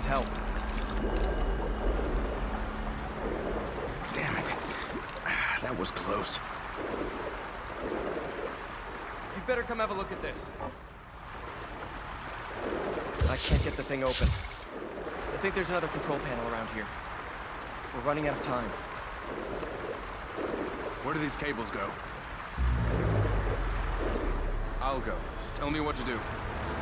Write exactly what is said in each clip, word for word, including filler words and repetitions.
help. Damn it. That was close. You better come have a look at this. I can't get the thing open. I think there's another control panel around here. We're running out of time. Where do these cables go? I'll go. Tell me what to do.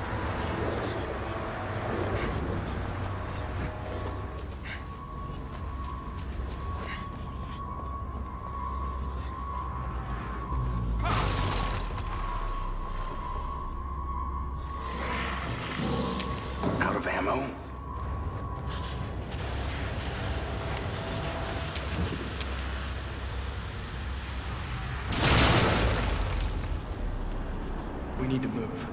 Out of ammo? We need to move.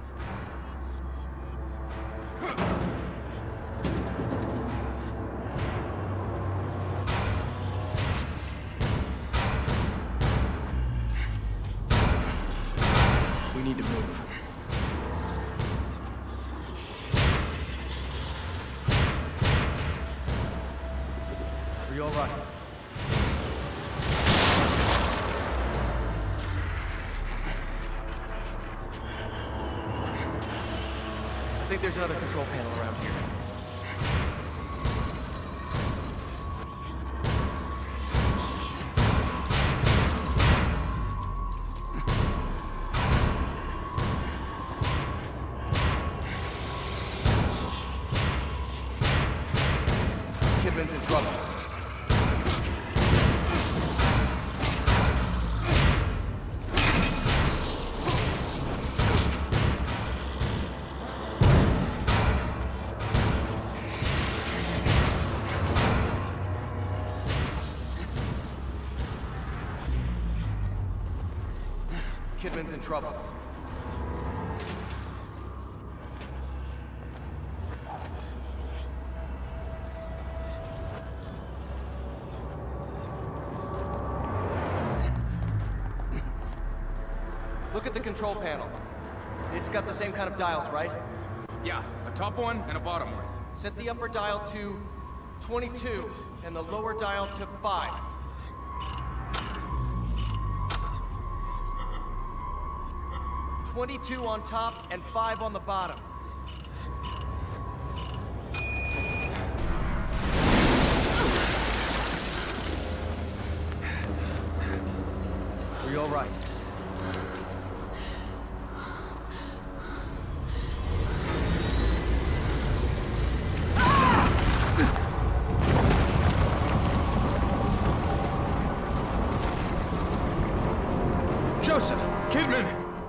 We need to move. Are you all right? I think there's another control panel around here. Kidman's in trouble. Kidman's in trouble. Look at the control panel. It's got the same kind of dials, right? Yeah, a top one and a bottom one. Set the upper dial to twenty-two and the lower dial to five. twenty-two on top and five on the bottom. Are you all right? Joseph! Kidman!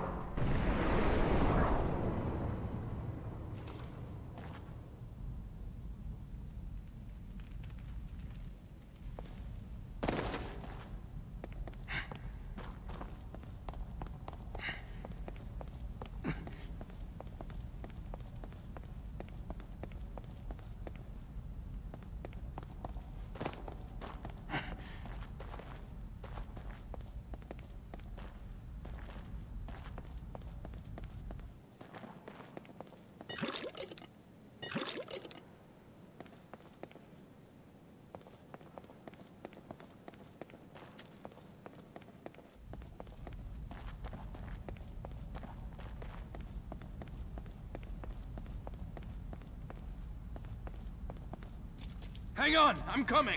Hang on, I'm coming!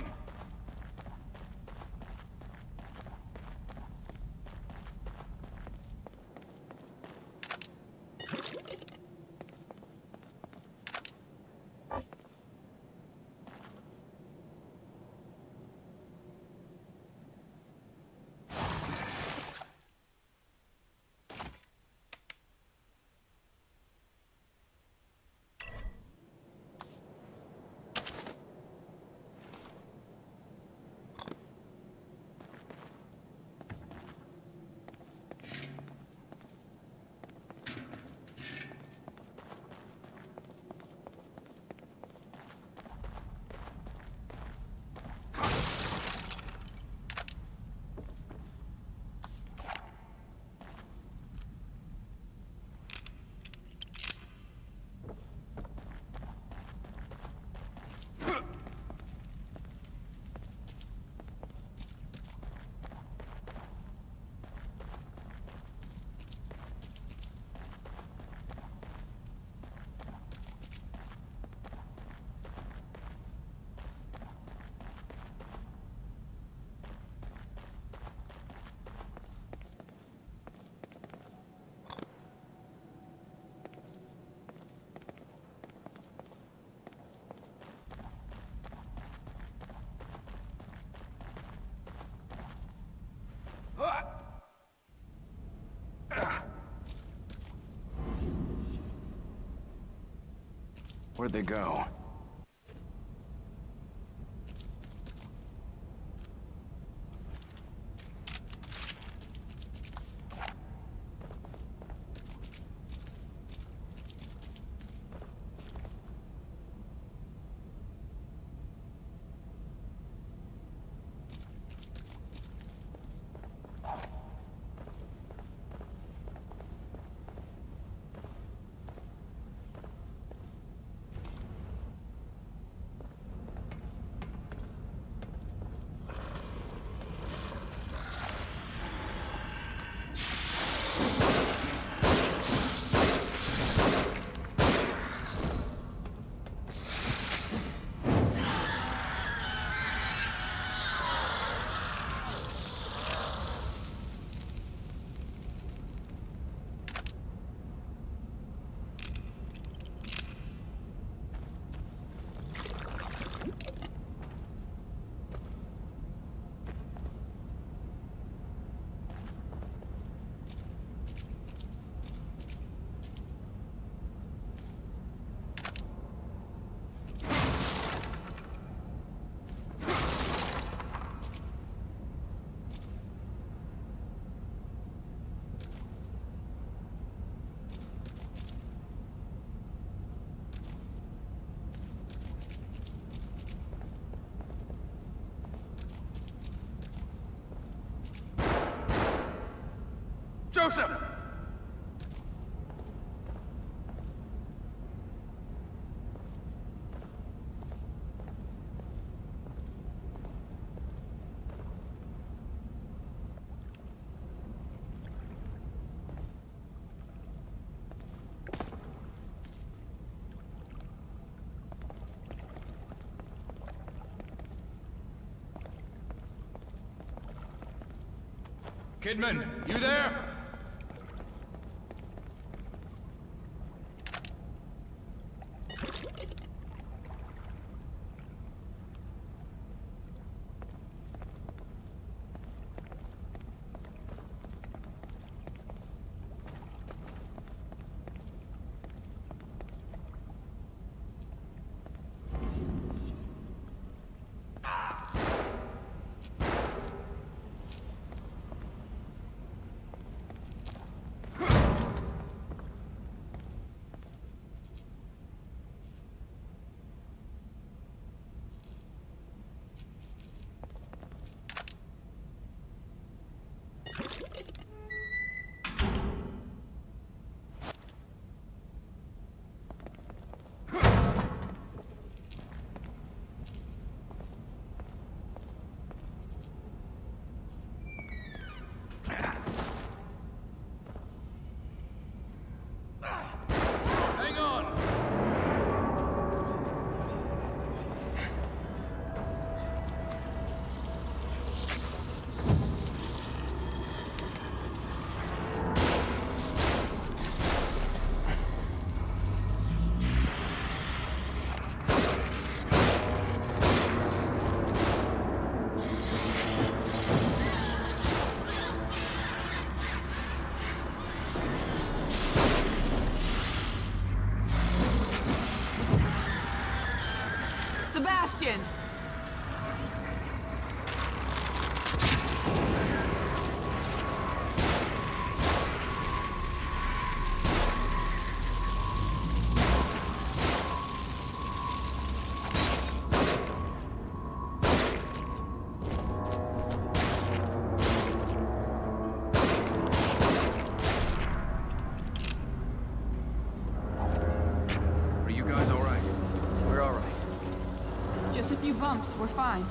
Where'd they go? Joseph! Kidman, you there? Sebastian! Are you guys all right? We're all right. Just a few bumps, we're fine.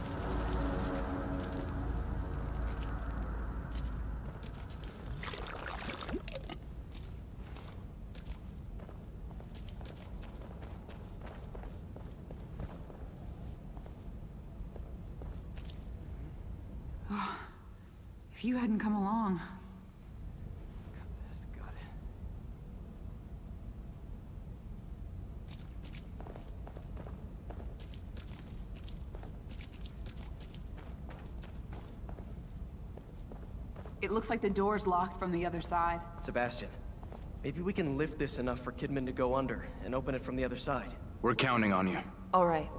Oh, if you hadn't come along. Got it. It looks like the door's locked from the other side. Sebastian, Maybe we can lift this enough for Kidman to go under and open it from the other side. We're counting on you. All right.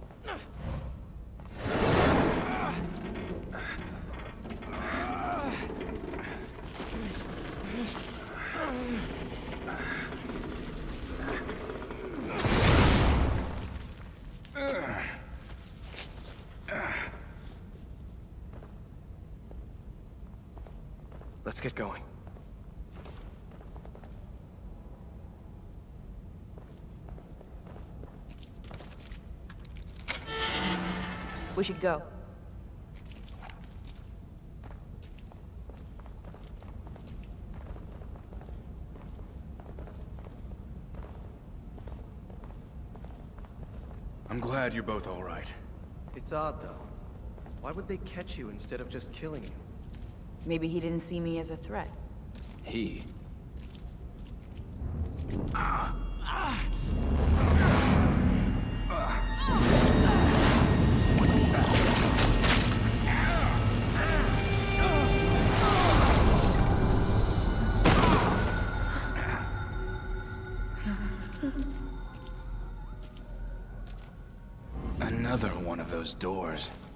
Let's get going. We should go. I'm glad you're both all right. It's odd, though. Why would they catch you instead of just killing you? Maybe he didn't see me as a threat. He? Another one of those doors.